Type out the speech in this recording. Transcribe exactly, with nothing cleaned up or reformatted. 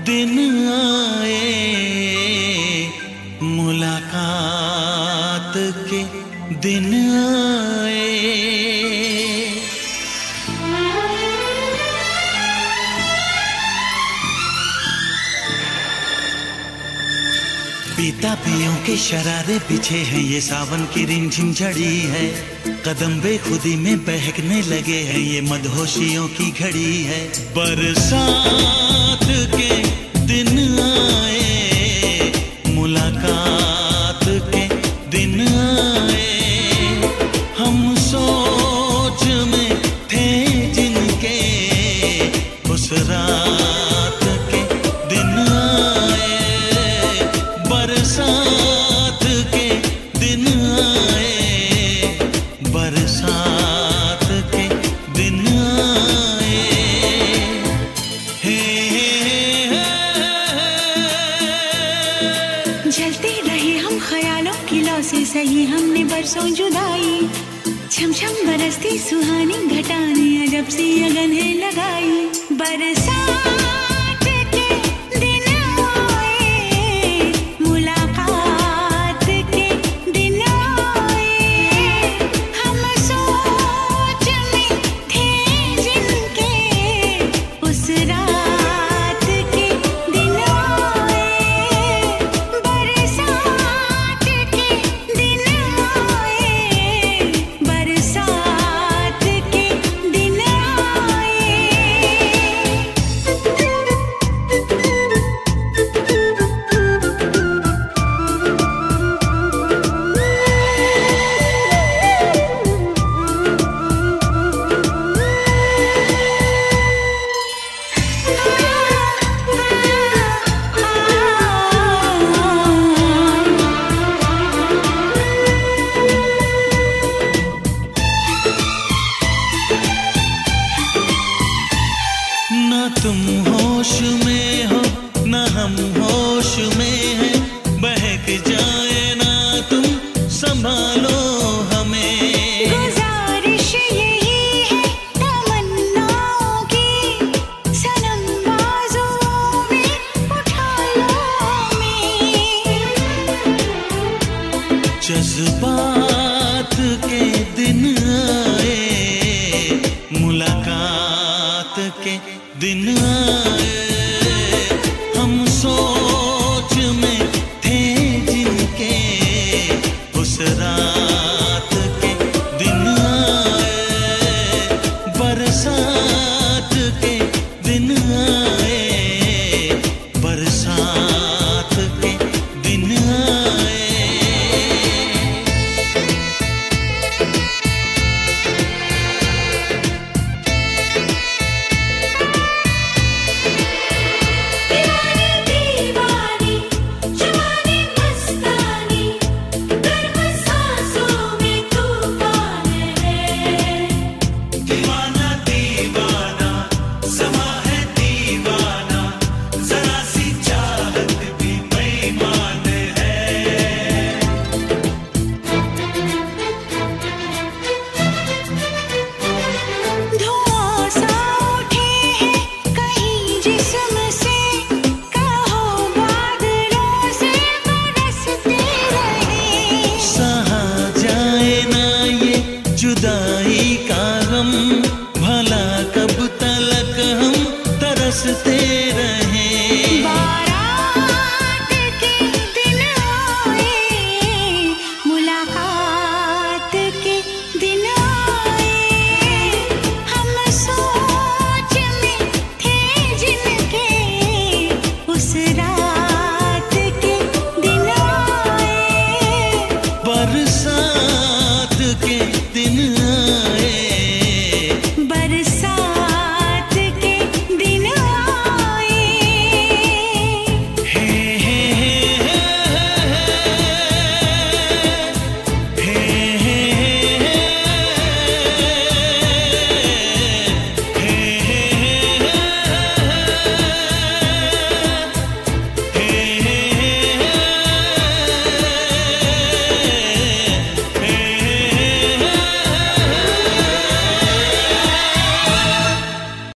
दिन आए, मुलाकात के दिन आए। पीता पियों के शरारे पीछे हैं, ये सावन की रिमझिम झड़ी है। कदम बेखुदी में बहकने लगे हैं, ये मदहोशियों की घड़ी है। बरसात के दिन आए, मुलाकात के दिन आए। हम सोच में थे जिनके, उस रात के दिन आए। बरसात के दिन आए, बरसात के दिन आए। हे, हे, जलते रहे हम ख्यालों की लौ से, सही हमने बरसों जुदाई। छम छम बरसती सुहानी घटाने, अजब सी अगन है लगाई। बरसात के दिन आए, मुलाकात के दिन आए। हम सोच में थे जिनके, उस रात के दिन आए। बरसात के दिन आए, बरसात के दिन आए। ना तुम होश में हो, ना हम होश में हैं। बहक जाए ना तुम, संभालो हमें। गुजारिश यही है तमन्नाओं की, सनम बाजुओं में उठा लो हमें। जज्बात के दिन आए, मुलाकात के दिन आए। हम सोच में थे जिनके, उस रात के दिन आए। बरसात के दिन आए, बरसात के दिन आए। दीवानी दीवानी, जवानी मस्तानी, गर्म सांसों में तूफान है। दीवाना दीवाना, समा है दीवाना, जरा सी चाहत भी बेईमान है। धुआं सा उठे हैं कहीं जिस्म से, कहो बादलों से बरसते रहे। सहा जाए ना ये जुदाई का गम, भला कब तलक हम तरसते रहे।